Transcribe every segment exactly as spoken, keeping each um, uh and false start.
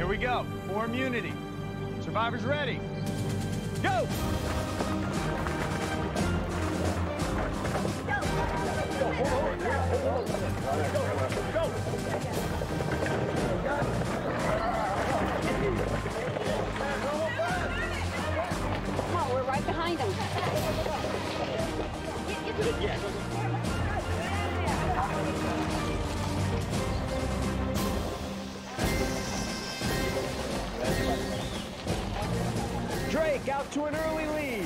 Here we go. Form unity. Survivors ready. Go! Come on, we're right behind them. Drake out to an early lead.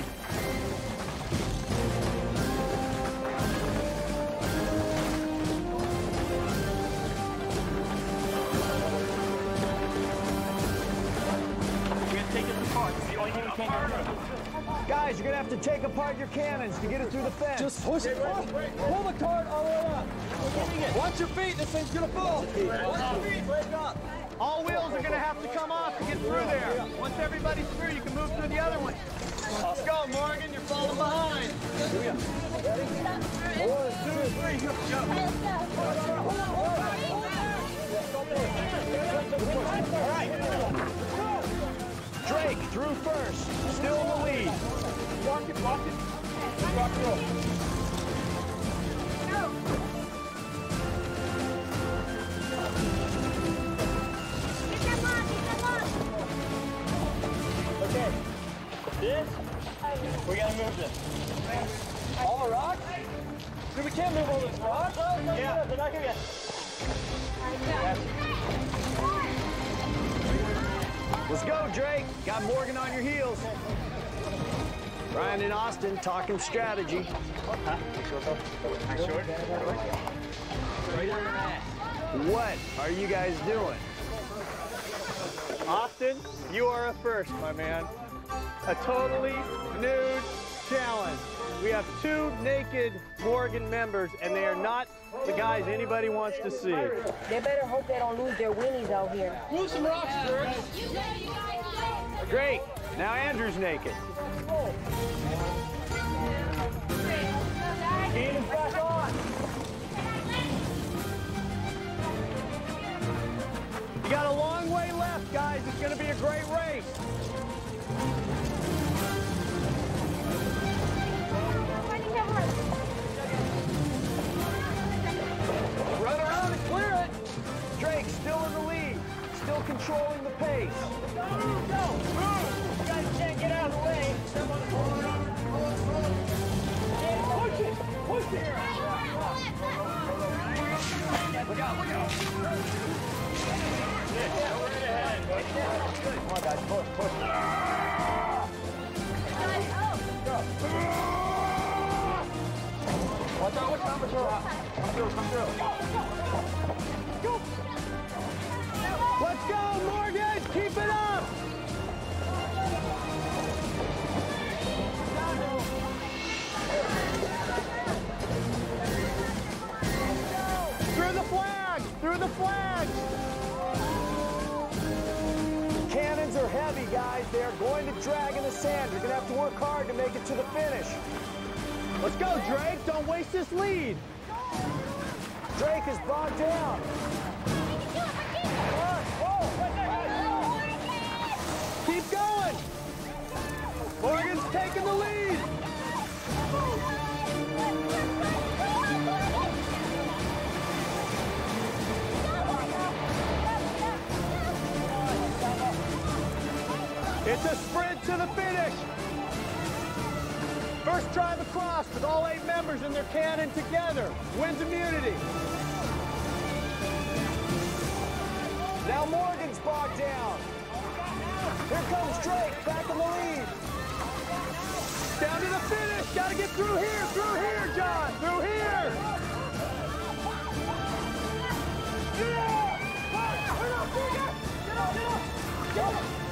Guys, you're gonna have to take apart your cannons to get it through the fence. Just push it. Pull, pull the cart all the way up. Watch your feet. This thing's gonna fall. Watch your feet. Break up. All wheels are gonna have to come off to get through there. Once everybody's through, you can move through the other one. Let's go, Morgan. You're falling behind. One, two, three, go. All right. Drake through first, still in the lead. Block it, block it. Rock and roll. Okay. This, we gotta move this. All the rocks? Dude, we can't move all those rocks. Yeah, they're not gonna get. Let's go, Drake. Got Morgan on your heels. Ryan and Austin talking strategy. What are you guys doing? Austin, you are a first, my man. A totally nude challenge. We have two naked Morgan members, and they are not the guys anybody wants to see. They better hope they don't lose their weenies out here. Move some rocks, Drake. Great. Now Andrew's naked. Cannons back on. You got a long way left, guys. It's going to be a great race. Run around and clear it. Drake still in the lead, still controlling the pace. Go, go, move. You guys can't get out of the way. Push it, push it. Look out, look out. Yeah, right ahead. Come on, guys, push, push. Go. Watch out, watch out, watch out. Come through, come through. Go. Let's go, Morgan! Keep it up! Through the flags! Through the flags! Cannons are heavy, guys. They are going to drag in the sand. You're going to have to work hard to make it to the finish. Let's go, Drake. Don't waste this lead. Drake is bogged down. Keep going. Morgan's taking the lead. It's a sprint to the finish. First drive across with all eight members in their cannon together. Wins immunity. Now Morgan's bogged down. Here comes Drake, back in the lead. Down to the finish. Got to get through here, through here, John, through here. Yeah! Get up, get up, get up.